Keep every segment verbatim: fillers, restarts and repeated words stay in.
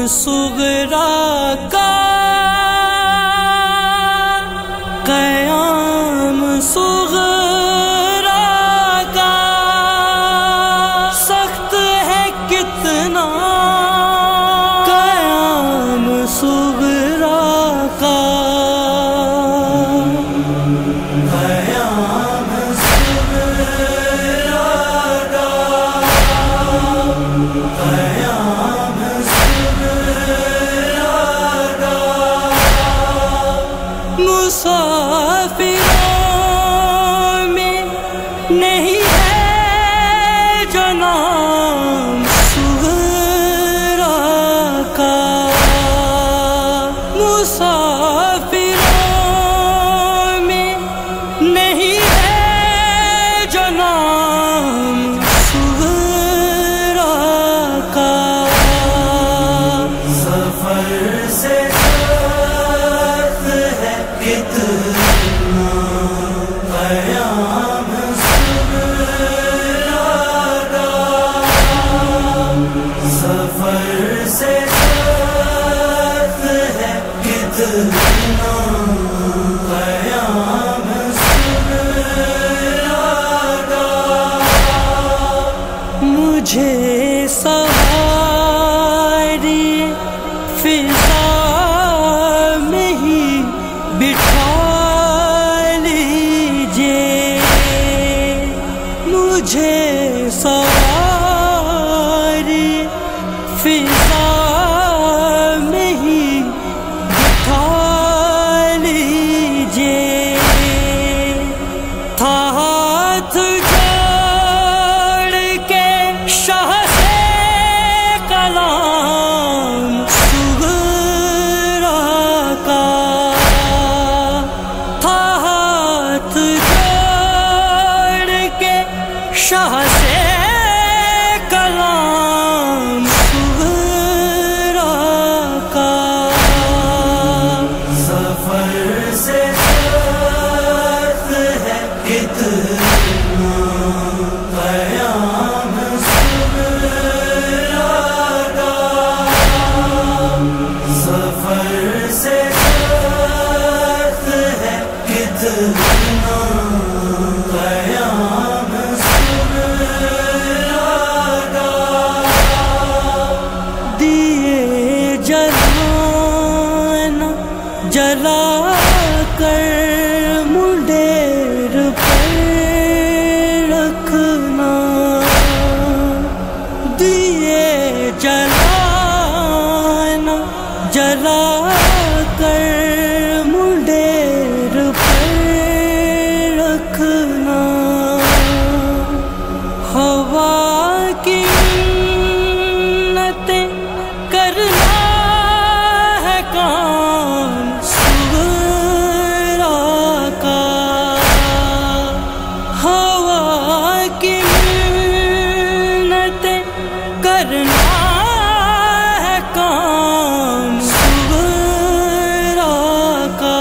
सुगरा का क़याम सुग़रा का सख्त है कितना क़याम सुग़रा का क़याम सुग़रा का क़याम सुग़रा का मुसाफिरों में नहीं है जो नाम सुग़रा का मुसाफिरों में नहीं है जो नाम सुग़रा का सफर से साथ है कितना क़याम सुग़रा का सफर से साथ है कितना क़याम सुग़रा का मुझे सवारी फिज़ा में ही बिठा लीजिए मुझे सवारी फिज़ा में ही बिठा लीजिए था हाथ जोड़ के शाह से कलाम सुग़रा का था हाथ जोड़ के शाह से कलाम सुग़रा का सफर से साथ है कितना क़याम सुग़रा का सफर से साथ है कितना क़याम सुग़रा का दिए जलाना जला कर मुंडेर पर रखना दिए जलाना जला कर मुंडेर पर रखना हवा की मिन्नतें करना है काम सुग़रा का हवा की मिन्नतें करना है काम सुग़रा का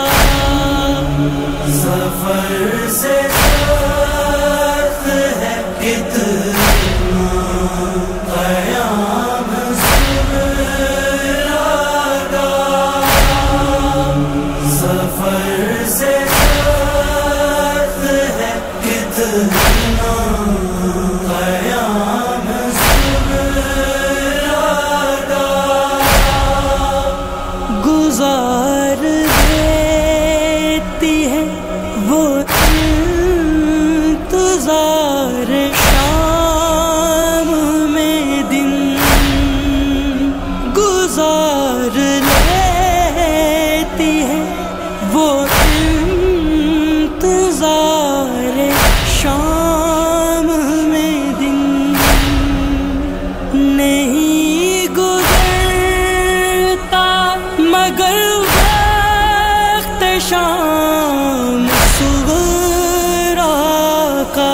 सफर से साथ है कितना क़याम सुग़रा का सफर से साथ है कितना क़याम सुग़रा का गुज़ार देती है वो इंतज़ार शाम में दिन गुज़ार लेती है वो इंतज़ार शाम में दिन नहीं गुज़रता मगर वक्त शाम सुग़रा का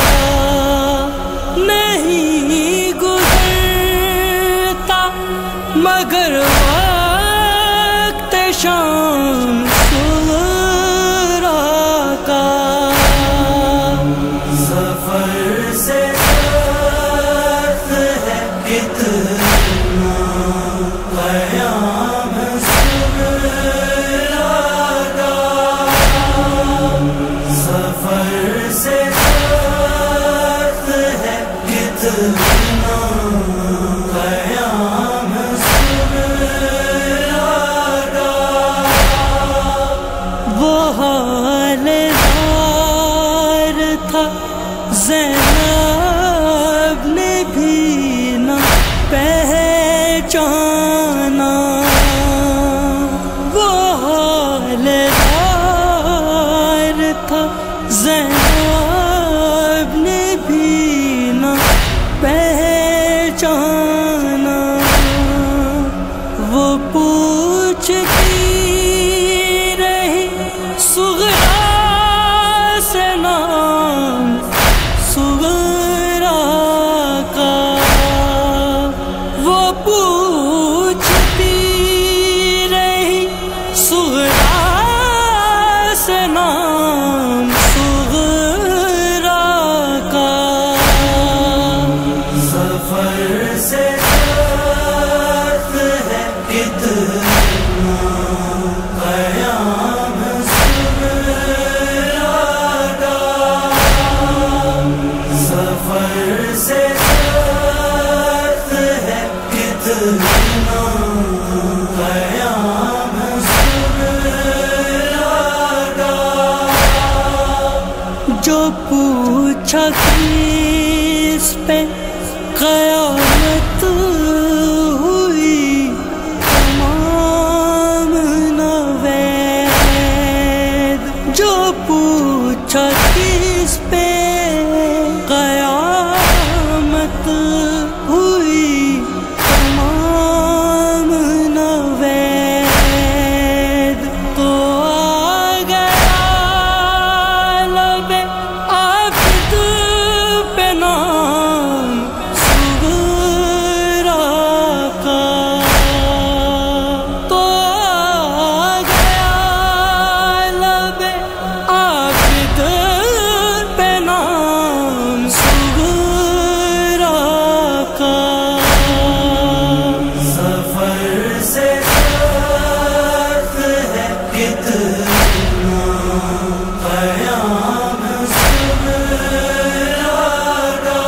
नहीं गुज़रता मगर वक्त शाम सुग़रा का सफर से साथ है कितना پہچانا وہ حالدار تھا زینب نے بھی نہ پہچانا وہ پوچھتی رہی سغرا سے نام سغرا کا وہ پوچھتی رہی سغرا سے نام سغرا کا سفر سے ساتھ ہے کتنا قیام سغرا کا سفر سے ساتھ ہے کتنا قیام سغرا کا جو پوچھا کس پہ قیامت ہوئی تمام نوید جو پوچھا کس پہ قیامت ہوئی تمام نوید تو آ گیا لب عبد پہ نام سغرا کا تو آ گیا لب عبد پہ نام سغرا کا سفر سے ساتھ ہے کتنا قیام سغرا کا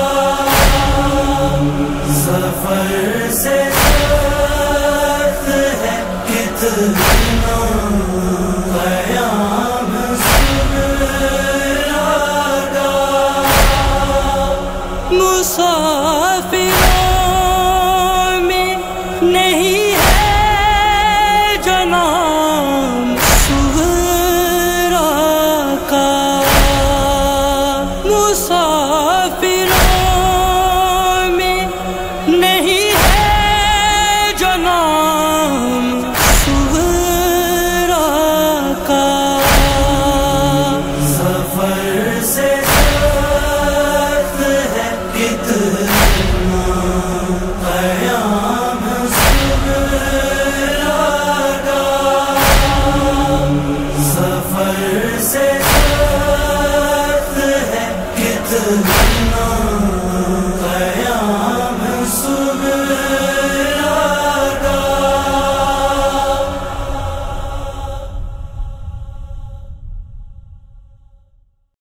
سفر سے ساتھ ہے کتنا قیام سغرا کا مسافر